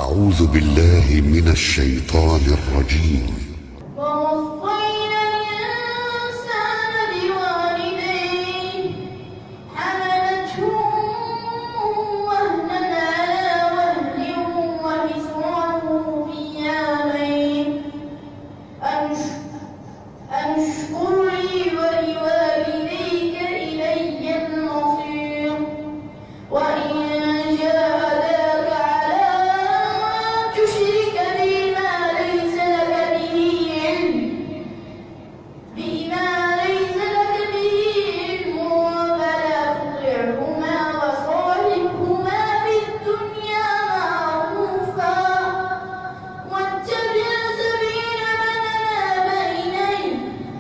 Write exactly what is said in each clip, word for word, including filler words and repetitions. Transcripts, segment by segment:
أعوذ بالله من الشيطان الرجيم. ووصينا الإنسان بوالديه حملته أمه وهنا على وهن وفصاله في عامين أن اشكر لي ولوالديك إلي المصير وإن جاهداك على أن تشرك بي ما ليس لك به علم بما ليس لك به علم فلا تطعهما وصاحبهما في الدنيا معروفا واتبع سبيل من أناب إلي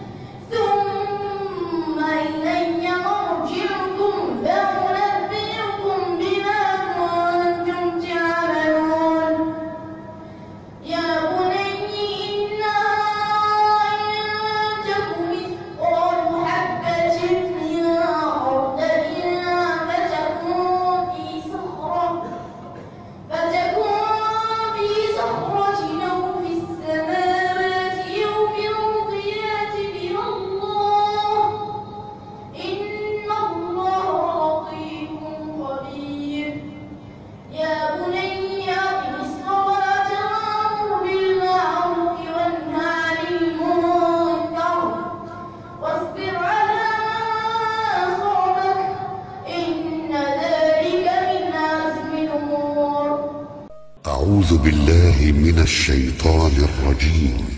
ثم إلي مرجعكم فأنبئكم بما كنتم تعملون. يا بني إنها إن تك مثقال حبة من خردل فتكن في صخرة فتكن في صخرة أو في السماوات أو في الأرض يأت بها الله إن الله لطيف خبير. يا بني أقم الصلاة وأمر بالمعروف وانه عن المنكر واصبر على ما أصابك إن ذلك من عزم الأمور. أعوذ بالله من الشيطان الرجيم.